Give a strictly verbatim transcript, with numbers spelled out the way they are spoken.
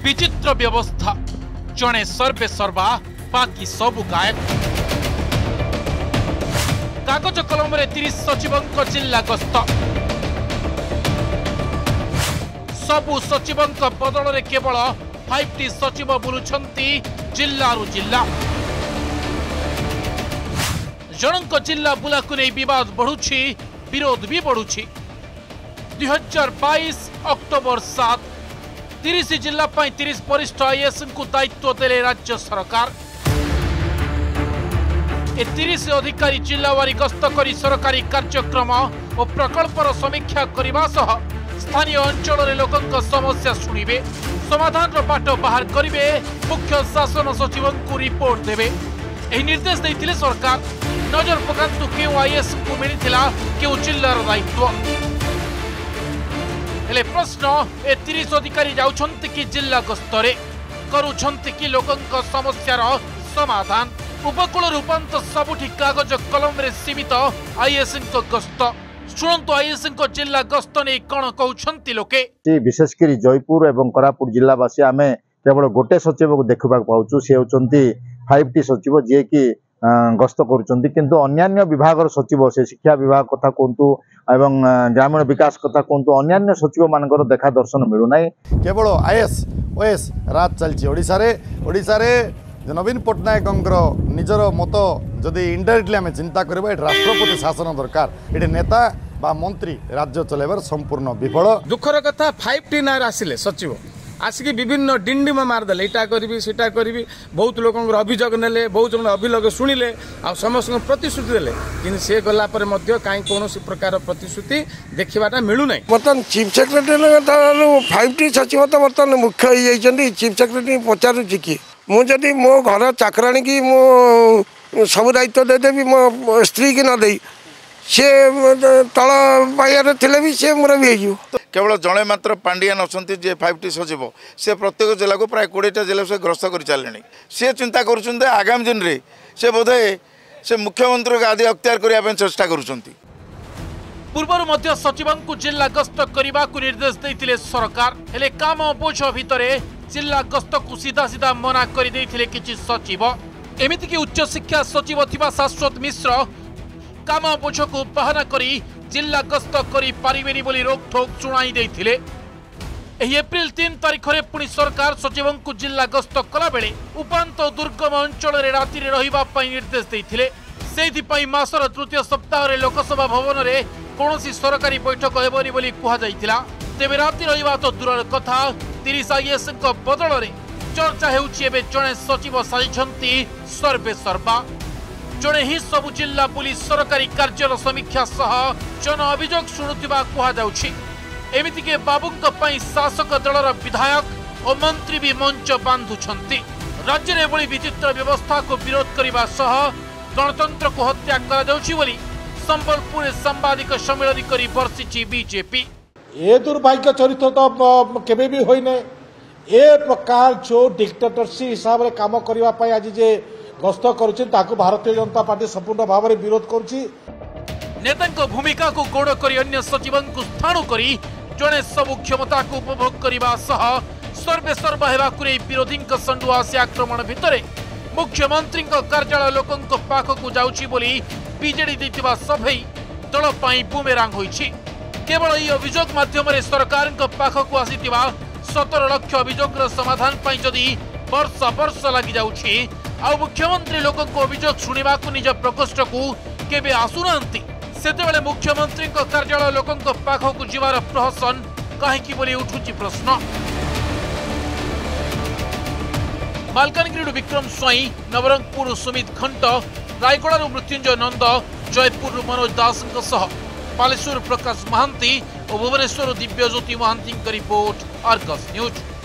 विचित्र व्यवस्था जड़े सर्वे सर्वा बाकी सबु गायक कागज कलम रे तीस सचिवों जिला गस्त सबु सचिवों बदल में केवल फाइव टी सचिव बुलुछंती जिल्लारु जिल्ला जनक जिला बुला को नहीं विवाद बढ़ुछि विरोध भी बढ़ुछि दुई हजार बाईस अक्टोबर सात तीस जिला तीस वरिष्ठ आईएएस को दायित्व देले राज्य सरकार ए तीस अधिकारी जिलावारी गस्त करी सरकारी कार्यक्रम और प्रकल्पर समीक्षा करने सह स्थानीय अंचल रे लोकंक समस्या शुणिबे समाधान रो बाट बाहर करिवे मुख्य शासन सचिव को रिपोर्ट देवे एही निर्देश देथिले सरकार नजर पकांतु केउ आईएएस को मिलिथिला केउ जिल्लार दायित्व हेले प्रश्न ए तीस अधिकारी जाउछंती कि जिल्ला गस्तरे करूछंती कि लोकंक समस्यार समाधान उपकूल रूपांत सबुठी कागज कलम रे सीमित आईएएस को गस्त शुणु आईएएस को जिला गस्त नहीं कौन कहते लोके विशेषकर जयपुर एवं कोरापुट जिलावासी आम केवल गोटे सचिव को देखा पाऊँ सी होती फाइव टी सचिव जी की गस्त करूँ अन्य विभाग सचिव से शिक्षा विभाग कथा कहतु एवं ग्रामीण विकास कथा कहतु अन्य सचिव मान देखा दर्शन मिलूना केवल आईएएस ओएस राज चलती ओडिशा नवीन पट्टनायक निजर मत जदि इनडायरेक्टली आम चिंता करबा राष्ट्रपति शासन दरकार ये नेता बा मंत्री राज्य चलाइबार संपूर्ण विफल दुखर कथा फाइव टी नार आसिले सचिव आसिक विभिन्न डिंडिम मारदेले इटा करी सीटा करी बहुत लोक अभियोग नेले बहुत जन अभियोग शुणिले आ समस्त प्रतिश्रुति देले कि सी गला कहीं कौन प्रकार प्रतिश्रुति देखा मिलूना बर्तमान चीफ सेक्रेटरी फाइव टी सचिव तो बर्तमान मुख्य हो चीफ सेक्रेटरी पचारुची कि मुझे मो घर चाकराणी की मो सब दायित्व देदेवी मो स्त्री की न दे सी तल पाइबार थे भी सी मोर भी हो केवल जड़े मात्र पांडियान अच्छा जे फाइव टी सचिव से प्रत्येक जिला को प्राय कोड़ेटा जिला से ग्रस्त कर सारे सी चिंता कर आगामी दिन में से बोधे से मुख्यमंत्री आदि अख्तियार करने चेष्टा कर पूर्वर सचिव जिला गस्त करने को निर्देश देते सरकार हेले काम बोझ भितर जिला गस्त को सीधा सीधा मना कर किछि सचिव एमिति कि उच्च शिक्षा सचिव थिबा शाश्वत मिश्र काम बोझ को बहाना करी जिला गस्त करी पारिबेनी बोली रोकठोक शुणाई देथिले एही एप्रिल तीन तारिख रे पुणी सरकार सचिव को जिला गस्त कला बेले उपांत दुर्गम अंचल रे राति रे रहिबा पई निर्देश देथिले सेथि पई मासर तृतीय सप्ताह रे लोकसभा भवन रे कोनोसी सरकारी बैठक हेबोनी बोली कुहा जाइतिला तेबे राति रहिबा तो दूर कथा तीस आईएएस बदल में चर्चा होउछि जड़े सचिव साजिछंती सर्वे सर्वा जड़े ही सबु जिला पुलिस सरकारी कार्यर समीक्षा सह जन अभियोग शुणुवा कहुछि एमिति के बाबूंक पई शासक दलर विधायक और मंत्री भी मंच बांधुछंती राज्य में एभली विचित्र व्यवस्था को विरोध करने सह गणतंत्र को हत्या करा जाउछि बोली संबलपुर सांबादिक सम्मेलन करी बर्षिछि बीजेपी ए दुर्भाग्य चरित्र तो केबे भी होई नै ए प्रकार जो डिक्टेटरशिप हिसाब रे काम करबा पई आज जे गस्त करूछि ताकू भारतीय जनता पार्टी संपूर्ण भाव में विरोध करूछि नेता भूमिका को गोड़ करी अन्य सचिव को स्थाणु करी जड़े सबु क्षमता को उपभोग करने सह सर्वे सर्वा हेबाकु नै विरोधी संडुआ से आक्रमण भितर मुख्यमंत्री कार्यालय लोकों पाख को जाउछि बोली बीजेडी दैथिबा सभई दल पई बुमेरांग होइछि केवल यह अभियोग माध्यम सरकार पाखक आसीथिबा सतर लक्ष अभियोग समाधान पाई जदि वर्ष वर्ष लगी जाउछि आ मुख्यमंत्री लोक अभियोग शुणा निज प्रकोष्ठ को केबे आसुनांती सेतेबेले मुख्यमंत्री कार्यालय लोक पाखक जीवार प्रहसन कहीं बोली उठुछि प्रश्न मालकानगिरी विक्रम स्वाई नवरंगपुर सुमित खंट रायगड़ मृत्युंजय नंद जयपुर मनोज दास बालेश्वर प्रकाश महांती और Bhubaneswar Divyajyoti Mahanty report Argus news.